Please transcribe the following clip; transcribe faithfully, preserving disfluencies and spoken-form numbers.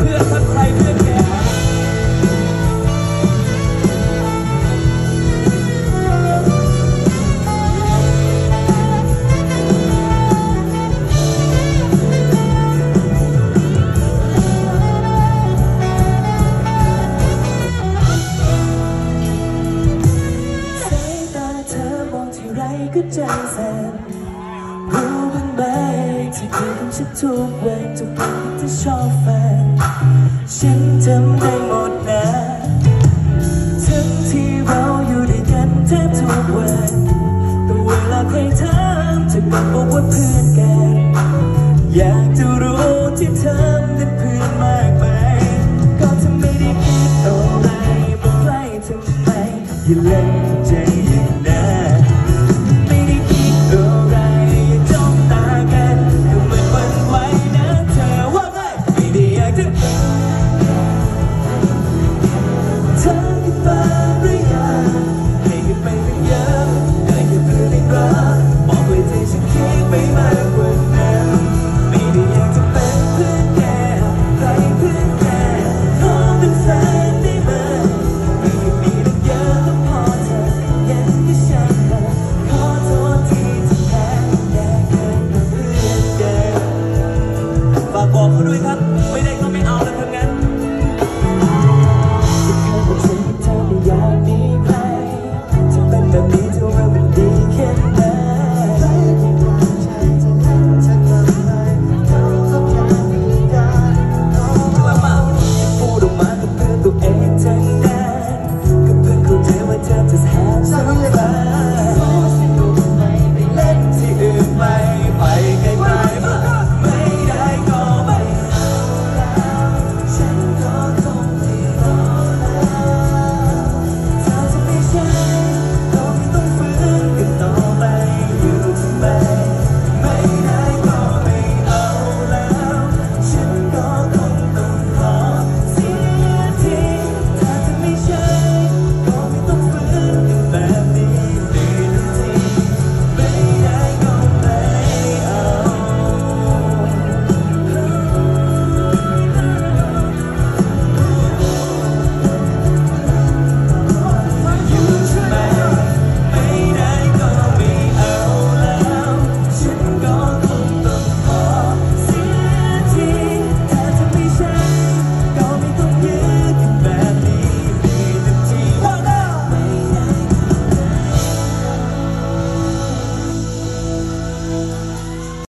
เพื่อนทักใครเพื่อนแกก็ใจสั่นรู้บ้างไหมที่คืนฉันทุกวันทุกวันที่ชอบฝันฉันจำได้หมดนะทั้งที่เราอยู่ด้วยกันแทบทุกวันแต่เวลาใครถามเธอก็บอกว่าเพื่อนกันอยากจะรู้ที่ทำได้เพื่อนมากไหมก็เธอไม่ได้คิดอะไรบอกใกล้ทำไมอย่าเล่นใจอย่างนั้นเ